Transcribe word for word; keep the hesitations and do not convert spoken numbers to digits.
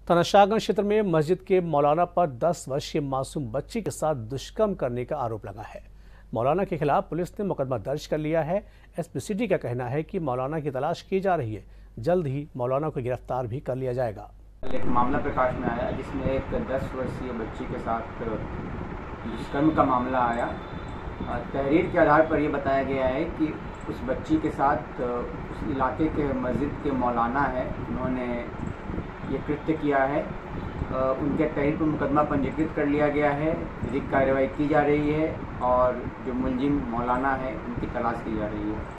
तनाशागंज क्षेत्र में मस्जिद के मौलाना पर दस वर्षीय मासूम बच्ची के साथ दुष्कर्म करने का आरोप लगा है। मौलाना के खिलाफ पुलिस ने मुकदमा दर्ज कर लिया है। एसपी सिटी का कहना है कि मौलाना की तलाश की जा रही है। जल्द ही मौलाना को गिरफ्तार भी कर लिया जाएगा। एक मामला प्रकाश में आया जिसमें एक दस वर्षीय बच्ची के साथ दुष्कर्म का मामला आया। तहरीर के आधार पर यह बताया गया है कि उस बच्ची के साथ उस इलाके के मस्जिद के मौलाना है, उन्होंने ये कृत्य किया है। उनके तहरीर पर मुकदमा पंजीकृत कर लिया गया है। विधिक कार्रवाई की जा रही है और जो मुलजिम मौलाना है उनकी तलाश की जा रही है।